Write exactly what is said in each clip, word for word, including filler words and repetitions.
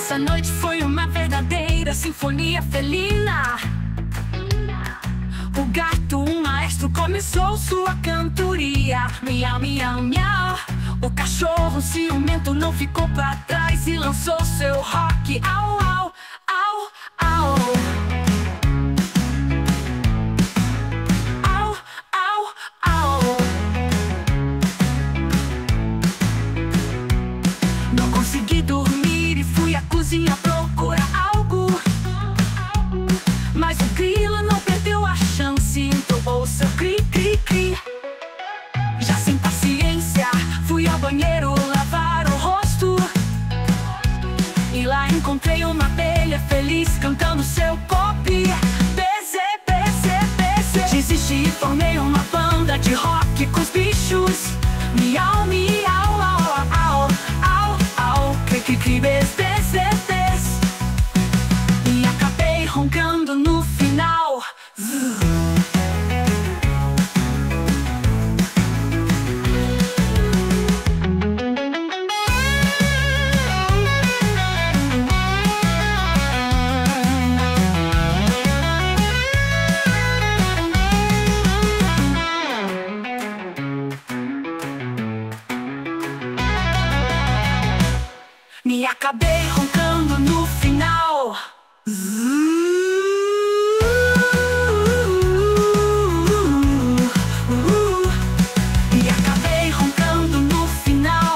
Essa noite foi uma verdadeira sinfonia felina. O gato, um maestro, começou sua cantoria. Miau, miau, miau. O cachorro ciumento não ficou pra trás e lançou seu rock. Au, au, au, au. Au, au, au. Não consegui dormir e fui à cozinha procurar algo. Mas o grilo não perdeu a chance, entoou seu cri-cri-cri. Já sem paciência, fui ao banheiro lavar o rosto. E lá encontrei uma abelha feliz cantando seu pop. Beze, beze, beze. Desisti e formei uma banda de rock com os bichos. Miau, miau, au, au, au, au. Cri-cri-cri, bez, bez, bez, bez. E acabei roncando no final. Zzz. Me acabei roncando no final. Me acabei roncando no final.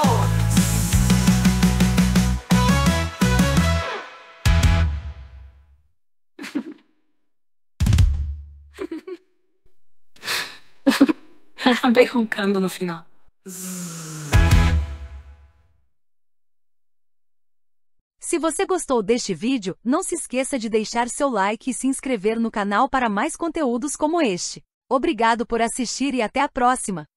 Acabei roncando no final. Se você gostou deste vídeo, não se esqueça de deixar seu like e se inscrever no canal para mais conteúdos como este. Obrigado por assistir e até a próxima!